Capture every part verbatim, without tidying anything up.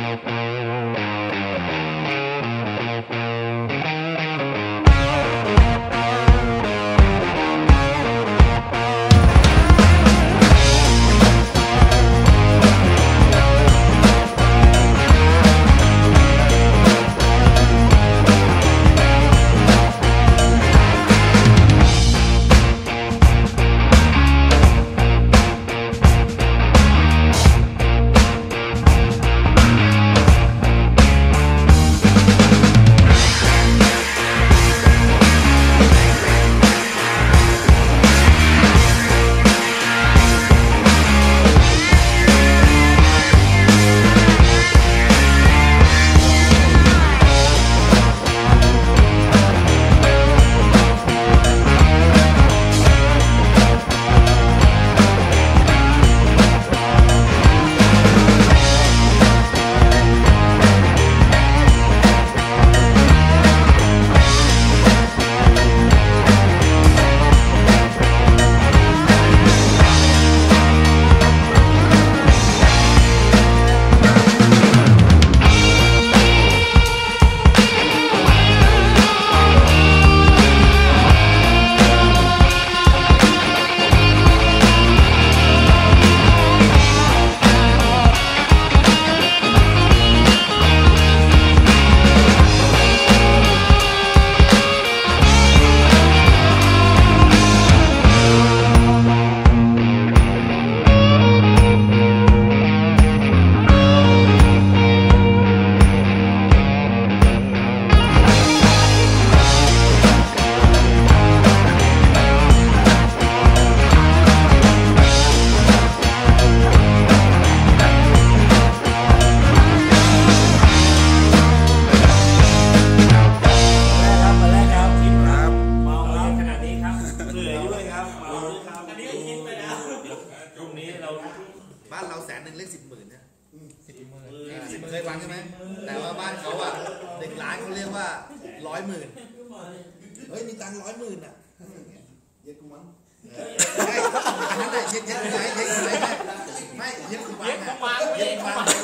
บ้านเราแสนหนึ่งเลขสิบหมื่นนะสิบหมื่นสิบเคยฟังใช่ไหมแต่ว่าบ้านเขาอ่ะหนึ่งล้านเขาเรียกว่าร้อยหมื่นเฮ้ยมีตังค์ร้อยหมื่นอ่ะเย็ดกูมั้งนั่นแหละเย็ดเย็ดกูไหมเย็ดกูไหมไม่เย็ดกูมั้งเย็ดกูมั้ง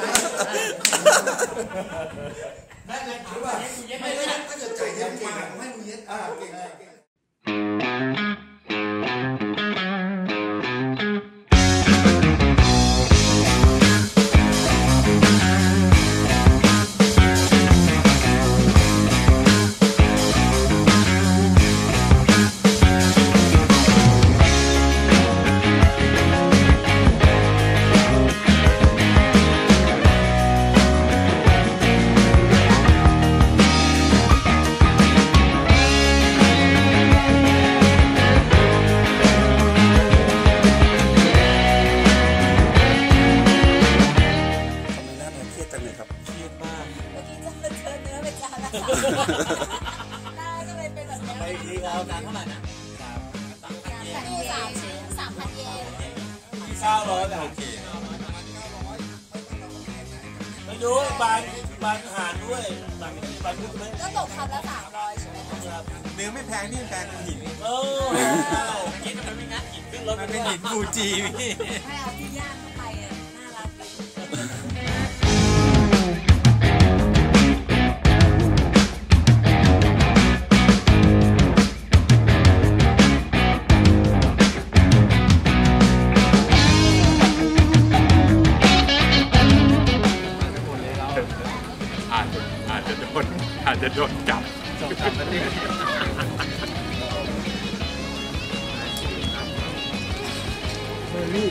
ได้เลยถามว่าไม่ไม่ถ้าเกิดใจเย็ดเก่งไม่มึงเย็ดอ่าเก่งเก่งน่าจะเป็นแบบนี้ไปดีแล้วนานเท่าไหร่นะสามสามพันเยนสามสามพันเยนเก้าร้อยโอเคไม่รู้บางบางอาหารด้วยบางบางด้วยก็ตกคำละสามร้อยใช่ไหมครับเนื้อไม่แพงนี่แพงหินเออหินมันไม่งัดหินขึ้นรถมันเป็นหินฟูจิพี่ให้เอาที่ย่างเข้าไปอ่ะน่ารักอาจจะอาจจะโดนอาจจะโดนจับจับนั่นเองเมลี่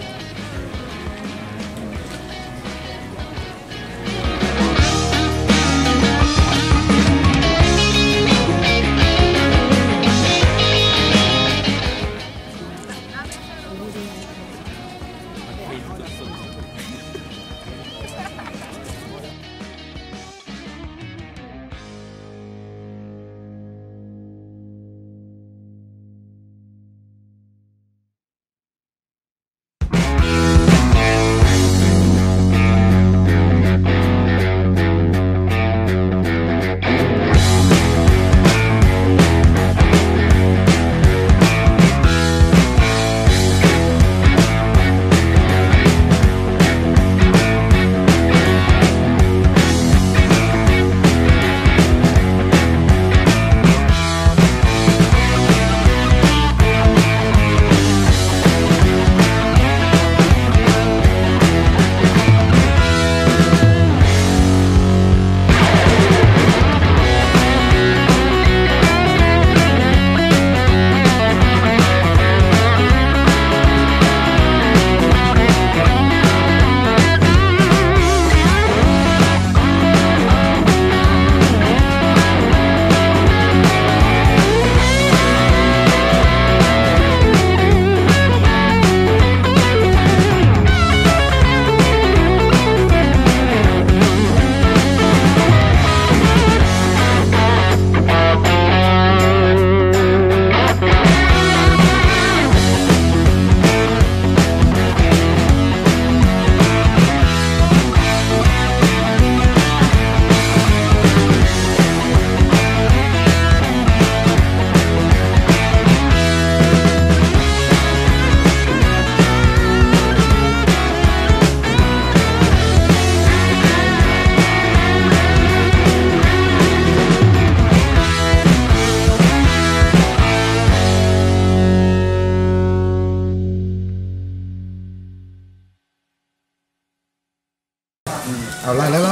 เอาไล่แล้วรัด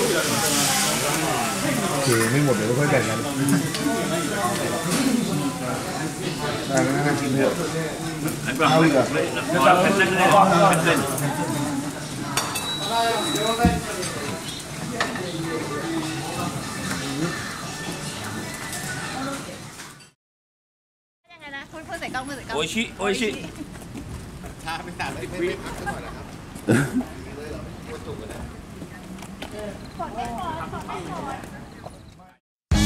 โอเคไม่หมดเดี๋ยวค่อยแบ่งกันได้แล้วนะกินเถอะเอาอีกอ่ะเป็นเส้นเลยเป็นเส้นยังไงนะคุณพูดใส่กล้องพูดใส่กล้องโอชิโอชิชาไม่ขาดไม่ไม่พักสักหน่อยนะครับเลยเหรอปวดจุกเลยกดไม่พอกดไม่พอ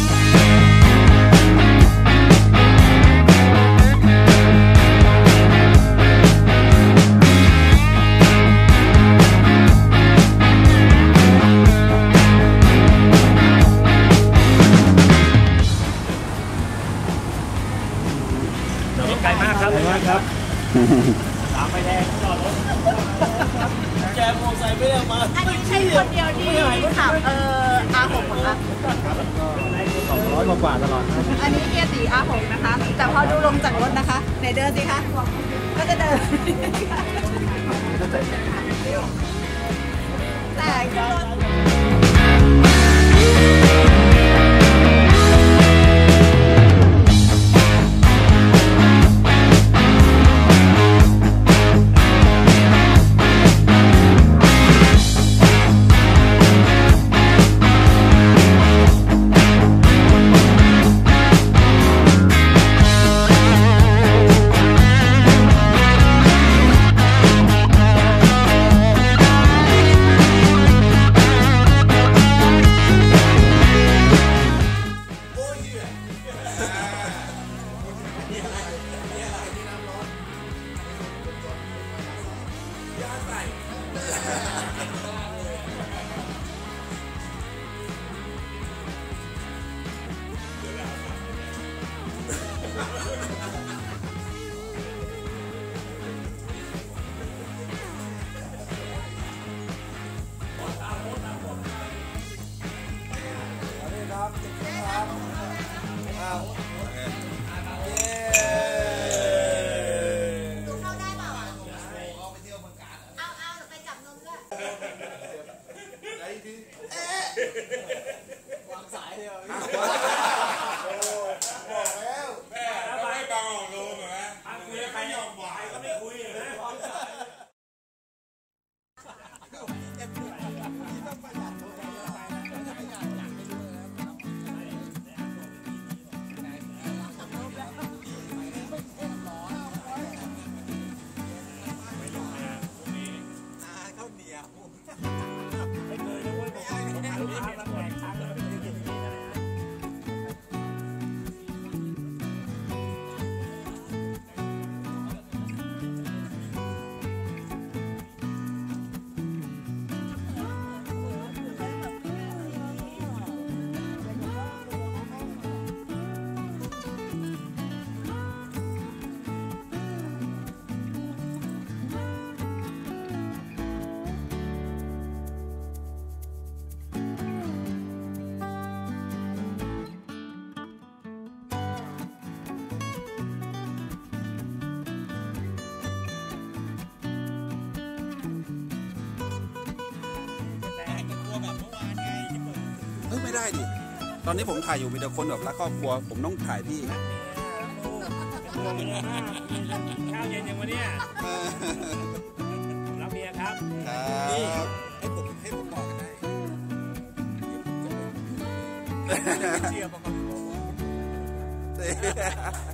ไกลมากครับไกลมากครับสามไฟแดงจอดรถแกมอไซค์ไม่ได้มาอันนี้ใช่คนเดียวที่ขับเอ่อ อาร์ หก เหรอคะสองร้อยกว่าตลอดอันนี้เกียร์สี อาร์ หก นะคะ แต่พอดูลงจากรถนะคะไหนเดินสิคะก็จะเดินแต่ขึ้นรถไม่ได้ดิตอนนี้ผมถ่ายอยู่มีแต่คนแบบรักครอบครัวผมต้องถ่ายพี่ข้าวเย็นอย่างวันนี้รับเมียครับครับให้ผมให้ผมบอกกันได้เชียร์ประมาณ